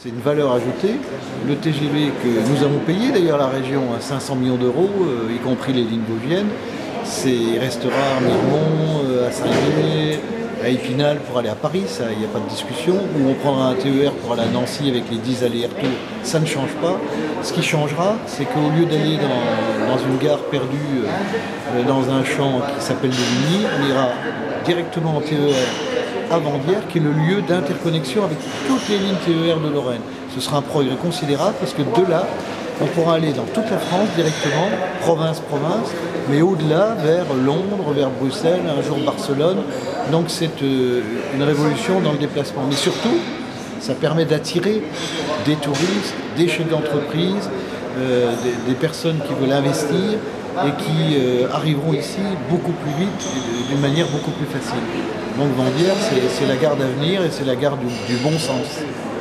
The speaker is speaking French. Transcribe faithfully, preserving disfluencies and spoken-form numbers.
C'est une valeur ajoutée. Le T G V que nous avons payé d'ailleurs la région à cinq cents millions d'euros, euh, y compris les lignes vosgiennes, c'est, il restera à Miremont, euh, à Saint-Gilles, à Épinal pour aller à Paris, ça, il n'y a pas de discussion. Ou on prendra un T E R pour aller à Nancy avec les dix allers-retours, ça ne change pas. Ce qui changera, c'est qu'au lieu d'aller dans, dans une gare perdue, euh, dans un champ qui s'appelle de Ligny, on ira directement en T E R à Vandières, qui est le lieu d'interconnexion avec toutes les lignes T E R de Lorraine. Ce sera un progrès considérable parce que de là, on pourra aller dans toute la France directement, province-province, mais au-delà, vers Londres, vers Bruxelles, un jour Barcelone. Donc c'est euh, une révolution dans le déplacement. Mais surtout, ça permet d'attirer des touristes, des chefs d'entreprise, euh, des, des personnes qui veulent investir et qui euh, arriveront ici beaucoup plus vite et d'une manière beaucoup plus facile. Donc Vandières, c'est la gare d'avenir et c'est la gare du, du bon sens.